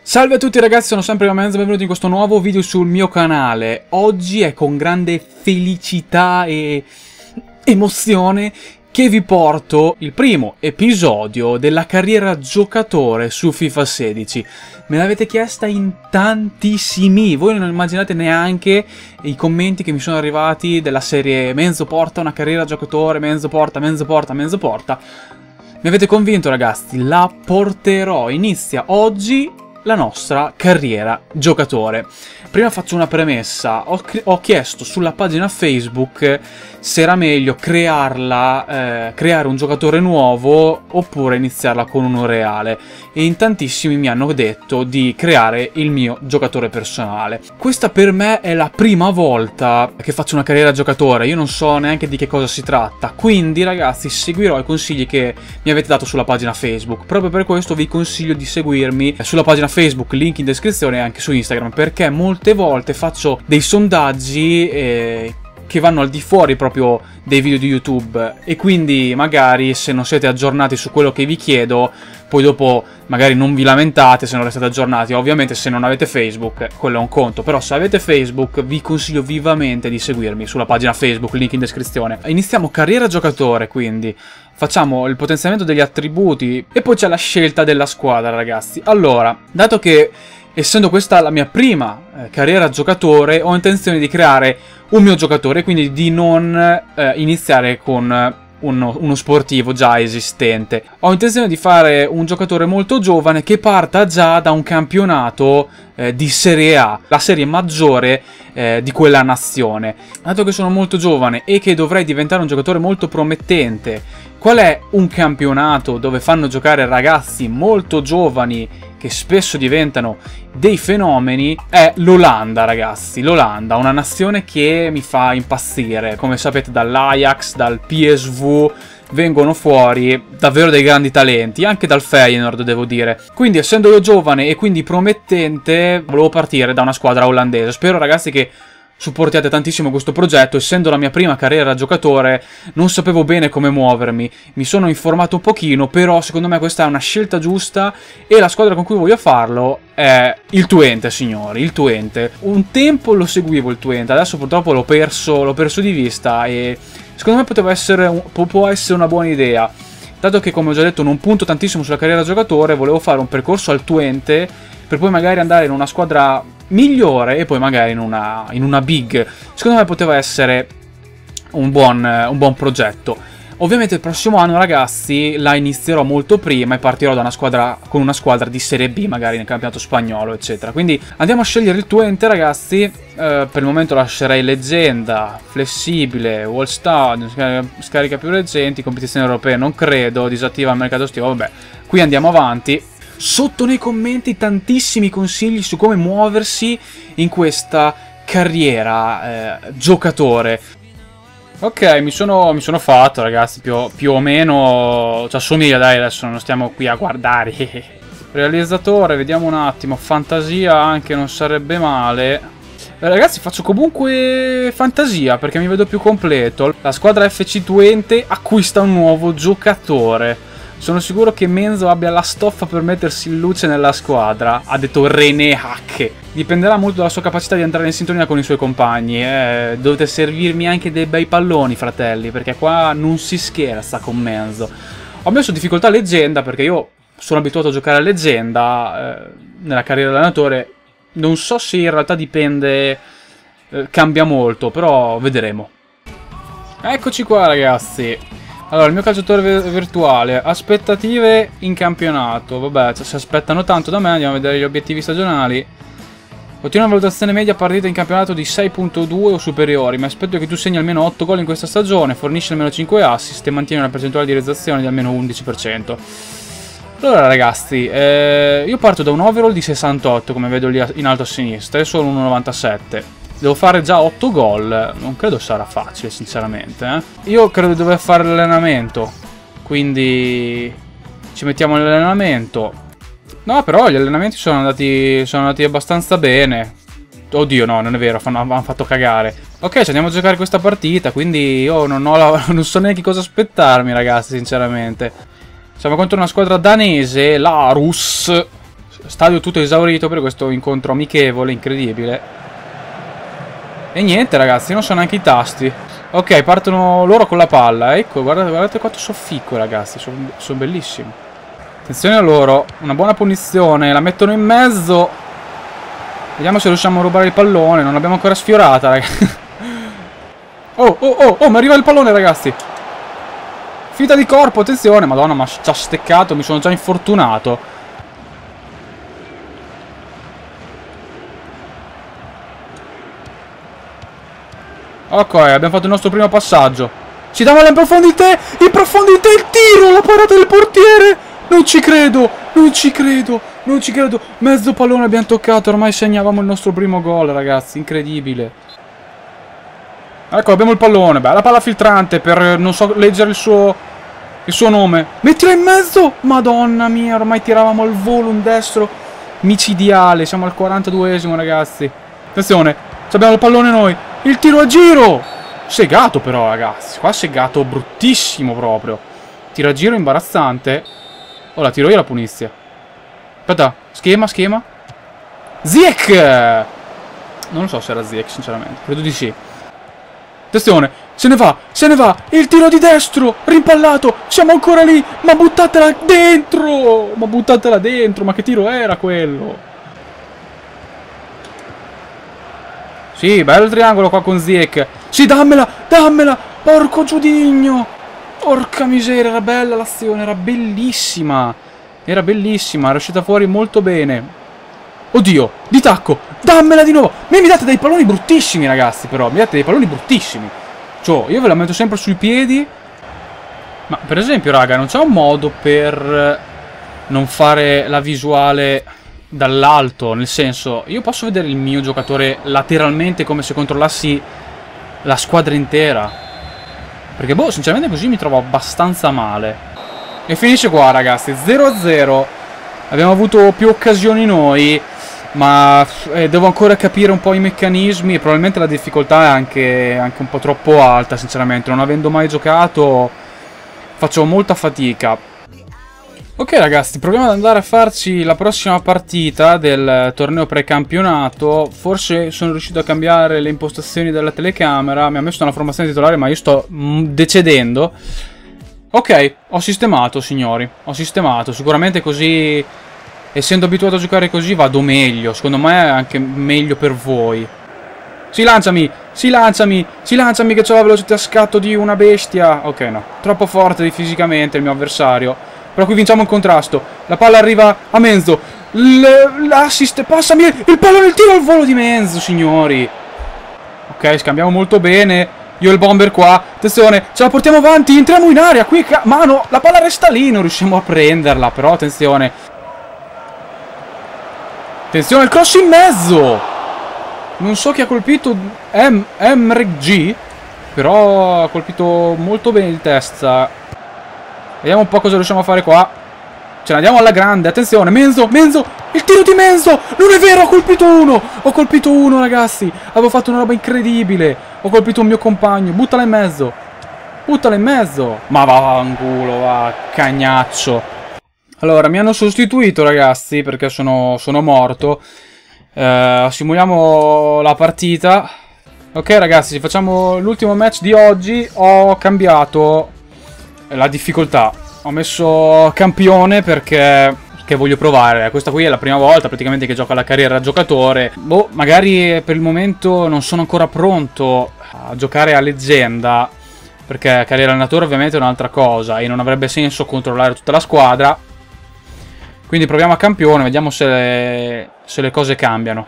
Salve a tutti ragazzi, sono sempre Menzo, benvenuti in questo nuovo video sul mio canale. Oggi è con grande felicità e emozione che vi porto il primo episodio della carriera giocatore su FIFA 16. Me l'avete chiesta in tantissimi, voi non immaginate neanche i commenti che mi sono arrivati della serie Menzo porta una carriera giocatore, Menzo porta. Mi avete convinto ragazzi, la porterò, inizia oggi la nostra carriera giocatore. Prima faccio una premessa, ho chiesto sulla pagina Facebook se era meglio creare un giocatore nuovo oppure iniziarla con uno reale, e in tantissimi mi hanno detto di creare il mio giocatore personale. Questa per me è la prima volta che faccio una carriera giocatore, io non so neanche di che cosa si tratta, quindi ragazzi seguirò i consigli che mi avete dato sulla pagina Facebook. Proprio per questo vi consiglio di seguirmi sulla pagina Facebook, link in descrizione, e anche su Instagram, perché molte volte faccio dei sondaggi che vanno al di fuori proprio dei video di YouTube, e quindi magari se non siete aggiornati su quello che vi chiedo, poi dopo magari non vi lamentate se non restate aggiornati. Ovviamente se non avete Facebook quello è un conto, però se avete Facebook vi consiglio vivamente di seguirmi sulla pagina Facebook, link in descrizione. Iniziamo carriera giocatore, quindi facciamo il potenziamento degli attributi e poi c'è la scelta della squadra ragazzi. Allora, dato che essendo questa la mia prima carriera giocatore, ho intenzione di creare un mio giocatore, quindi di non iniziare con uno sportivo già esistente. Ho intenzione di fare un giocatore molto giovane che parta già da un campionato di Serie A, la serie maggiore di quella nazione. Dato che sono molto giovane e che dovrei diventare un giocatore molto promettente, qual è un campionato dove fanno giocare ragazzi molto giovani che spesso diventano dei fenomeni? È l'Olanda ragazzi, l'Olanda, una nazione che mi fa impazzire. Come sapete dall'Ajax, dal PSV vengono fuori davvero dei grandi talenti, anche dal Feyenoord devo dire. Quindi essendo io giovane e quindi promettente, volevo partire da una squadra olandese. Spero ragazzi che supportiate tantissimo questo progetto. Essendo la mia prima carriera giocatore non sapevo bene come muovermi, mi sono informato un pochino, però secondo me questa è una scelta giusta e la squadra con cui voglio farlo è il Twente, signori, il Twente. Un tempo lo seguivo il Twente, adesso purtroppo l'ho perso di vista e secondo me può essere una buona idea. Dato che, come ho già detto, non punto tantissimo sulla carriera giocatore, volevo fare un percorso al Twente per poi magari andare in una squadra migliore e poi magari in una big. Secondo me poteva essere un buon progetto. Ovviamente il prossimo anno ragazzi la inizierò molto prima e partirò da con una squadra di Serie B, magari nel campionato spagnolo eccetera. Quindi andiamo a scegliere il Twente ragazzi. Per il momento lascerei leggenda, flessibile, All Star, scarica più recenti, competizioni europee non credo, disattiva il mercato estivo. Vabbè, qui andiamo avanti. Sotto nei commenti tantissimi consigli su come muoversi in questa carriera giocatore. Ok, mi sono fatto ragazzi, più o meno ci assomiglia, dai, adesso non stiamo qui a guardare. Realizzatore, vediamo un attimo, fantasia anche non sarebbe male. Ragazzi faccio comunque fantasia perché mi vedo più completo. La squadra FC Twente acquista un nuovo giocatore. Sono sicuro che Menzo abbia la stoffa per mettersi in luce nella squadra, ha detto René Hack. Dipenderà molto dalla sua capacità di entrare in sintonia con i suoi compagni. Dovete servirmi anche dei bei palloni, fratelli, perché qua non si scherza con Menzo. Ho messo difficoltà leggenda perché io sono abituato a giocare a leggenda nella carriera di allenatore. Non so se in realtà dipende, cambia molto, però vedremo. Eccoci qua ragazzi. Allora, il mio calciatore virtuale, aspettative in campionato. Vabbè, si aspettano tanto da me, andiamo a vedere gli obiettivi stagionali. Ottieni una valutazione media partita in campionato di 6.2 o superiori. Mi aspetto che tu segni almeno 8 gol in questa stagione, fornisci almeno 5 assist e mantieni una percentuale di realizzazione di almeno 11%. Allora ragazzi, io parto da un overall di 68, come vedo lì in alto a sinistra, e sono 1,97. Devo fare già 8 gol, non credo sarà facile sinceramente. Io credo di dover fare l'allenamento, quindi ci mettiamo nell'allenamento. No, però gli allenamenti sono andati abbastanza bene. Oddio no, non è vero, hanno fatto cagare. Ok, ci andiamo a giocare questa partita, quindi io non so neanche cosa aspettarmi ragazzi sinceramente. Siamo contro una squadra danese, l'Aarhus. stadio tutto esaurito per questo incontro amichevole, incredibile. E niente ragazzi, non so neanche i tasti. Ok, partono loro con la palla. Ecco, guardate quanto sofficco ragazzi, sono bellissimi. Attenzione a loro, una buona punizione, la mettono in mezzo. Vediamo se riusciamo a rubare il pallone, non l'abbiamo ancora sfiorata ragazzi. Oh, mi arriva il pallone ragazzi. Finta di corpo, attenzione. Madonna, ma ci ha steccato, mi sono già infortunato. Ok, abbiamo fatto il nostro primo passaggio. Ci davano in profondità il tiro, la parata del portiere. Non ci credo, non ci credo, non ci credo. Mezzo pallone abbiamo toccato, ormai segnavamo il nostro primo gol ragazzi, incredibile. Ecco, abbiamo il pallone. Beh, la palla filtrante per non so leggere il suo nome. Mettila in mezzo! Madonna mia, ormai tiravamo al volo un destro micidiale. Siamo al 42esimo, ragazzi. Attenzione, abbiamo il pallone noi. Il tiro a giro! Segato però, ragazzi. Qua segato bruttissimo proprio. Tiro a giro imbarazzante. Oh, la tiro io la punizia. Aspetta, schema. Ziyech! Non lo so se era Ziyech, sinceramente. Credo di sì. Attenzione, se ne va, il tiro di destro, rimpallato, siamo ancora lì, ma buttatela dentro, ma che tiro era quello? Sì, bello il triangolo qua con Ziyech, sì, dammela, porco giudigno, porca miseria, era bella l'azione, era bellissima, è uscita fuori molto bene. Oddio, di tacco, dammela di nuovo. Mi date dei palloni bruttissimi, ragazzi, però. Mi date dei palloni bruttissimi. Cioè, io ve la metto sempre sui piedi. Ma, per esempio, raga, non c'è un modo per non fare la visuale dall'alto? Nel senso, io posso vedere il mio giocatore lateralmente come se controllassi la squadra intera. Perché, boh, sinceramente così mi trovo abbastanza male. E finisce qua, ragazzi, 0-0. Abbiamo avuto più occasioni noi, ma devo ancora capire un po' i meccanismi e probabilmente la difficoltà è anche un po' troppo alta, sinceramente. Non avendo mai giocato faccio molta fatica. Ok ragazzi, proviamo ad andare a farci la prossima partita del torneo precampionato. Forse sono riuscito a cambiare le impostazioni della telecamera. Mi ha messo una formazione titolare, ma io sto decedendo. Ok, ho sistemato signori, ho sistemato. Sicuramente così, essendo abituato a giocare così, vado meglio. Secondo me è anche meglio per voi. Sì, lanciami che c'ho la velocità a scatto di una bestia. Ok, no, troppo forte fisicamente il mio avversario. Però qui vinciamo il contrasto. La palla arriva a Menzo. L'assist, passami il pallone, il tiro al volo di Menzo, signori. Ok, scambiamo molto bene. Io e il bomber qua. Attenzione, ce la portiamo avanti. Entriamo in area. Qui, mano, la palla resta lì. Non riusciamo a prenderla. Però attenzione. Attenzione, il cross in mezzo. Non so chi ha colpito. Emre G. Però ha colpito molto bene di testa. Vediamo un po' cosa riusciamo a fare qua. Ce ne andiamo alla grande. Attenzione, Menzo. Il tiro di Menzo. Non è vero, ho colpito uno, ragazzi. Avevo fatto una roba incredibile. Ho colpito un mio compagno. Buttala in mezzo. Ma va in culo, va, cagnaccio. Allora, mi hanno sostituito, ragazzi, perché sono morto. Simuliamo la partita. Ok, ragazzi, facciamo l'ultimo match di oggi. Ho cambiato la difficoltà. Ho messo campione perché voglio provare. Questa qui è la prima volta praticamente che gioco alla carriera giocatore. Boh, magari per il momento non sono ancora pronto a giocare a leggenda, perché carriera allenatore ovviamente è un'altra cosa e non avrebbe senso controllare tutta la squadra. Quindi proviamo a campione, vediamo se le cose cambiano.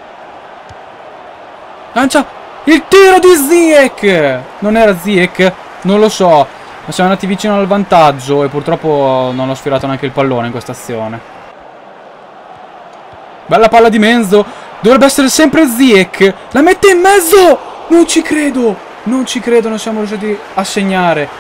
Lancia il tiro di Ziyech. Non era Ziyech? Non lo so. Ma siamo andati vicino al vantaggio e purtroppo non ho sfiorato neanche il pallone in questa azione. Bella palla di Menzo. Dovrebbe essere sempre Ziyech. La mette in mezzo. Non ci credo. Non siamo riusciti a segnare.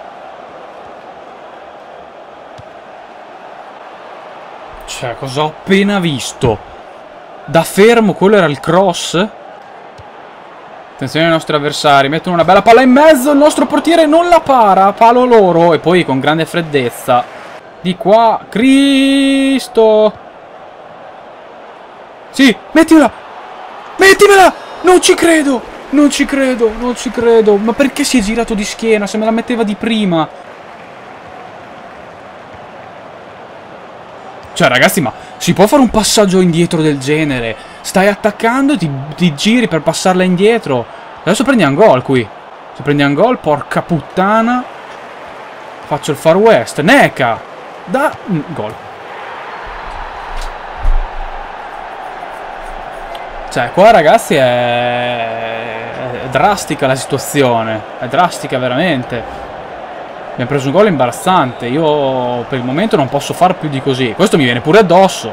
Cioè, cosa ho appena visto? Da fermo, quello era il cross? Attenzione ai nostri avversari, mettono una bella palla in mezzo, il nostro portiere non la para, palo loro, e poi con grande freddezza. Di qua, Cristo! Sì, mettimela! Mettimela! Non ci credo! Non ci credo, non ci credo. Ma perché si è girato di schiena? Se me la metteva di prima. Cioè, ragazzi, ma si può fare un passaggio indietro del genere? Stai attaccando, ti giri per passarla indietro. Adesso prendiamo gol qui. Se prendiamo gol, porca puttana. Faccio il Far West. Neca! Gol. Cioè, qua ragazzi è drastica la situazione. È drastica veramente. Abbiamo preso un gol imbarazzante. Io per il momento non posso far più di così. Questo mi viene pure addosso.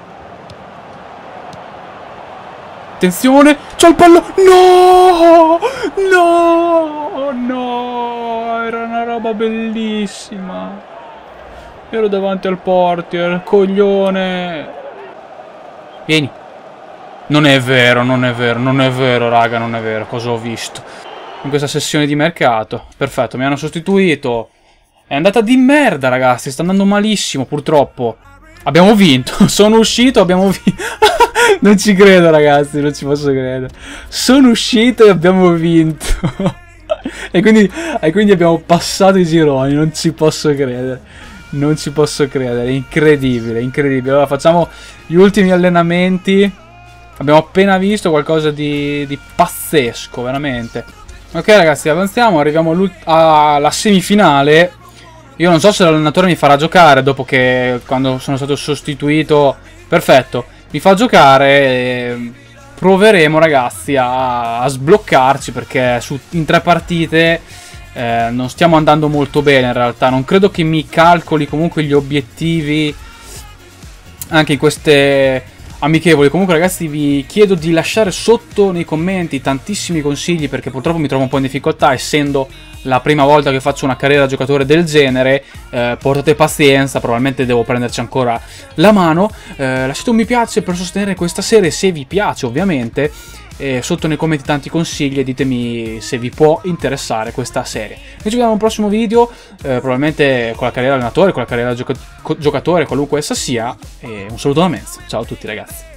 Attenzione. C'ho il pallone. No! No! No! Era una roba bellissima. Ero davanti al portier. Coglione. Vieni. Non è vero, non è vero, non è vero, raga, non è vero. Cosa ho visto in questa sessione di mercato? Perfetto, mi hanno sostituito. È andata di merda, ragazzi. Sta andando malissimo, purtroppo. Abbiamo vinto. Sono uscito, abbiamo vinto. Non ci credo, ragazzi, non ci posso credere. Sono uscito e abbiamo vinto. e quindi abbiamo passato i gironi. Non ci posso credere. Non ci posso credere. Incredibile, incredibile. Allora facciamo gli ultimi allenamenti. Abbiamo appena visto qualcosa di pazzesco, veramente. Ok ragazzi, avanziamo, arriviamo alla semifinale. Io non so se l'allenatore mi farà giocare dopo che quando sono stato sostituito. Perfetto, mi fa giocare e proveremo ragazzi a sbloccarci perché in 3 partite non stiamo andando molto bene in realtà. Non credo che mi calcoli comunque gli obiettivi anche in queste amichevoli. Comunque ragazzi vi chiedo di lasciare sotto nei commenti tantissimi consigli perché purtroppo mi trovo un po' in difficoltà essendo la prima volta che faccio una carriera da giocatore del genere. Portate pazienza, probabilmente devo prenderci ancora la mano. Lasciate un mi piace per sostenere questa serie se vi piace ovviamente. Sotto nei commenti tanti consigli e ditemi se vi può interessare questa serie. Noi ci vediamo in un prossimo video, probabilmente con la carriera allenatore, con la carriera giocatore, qualunque essa sia. E un saluto da Menz. Ciao a tutti ragazzi.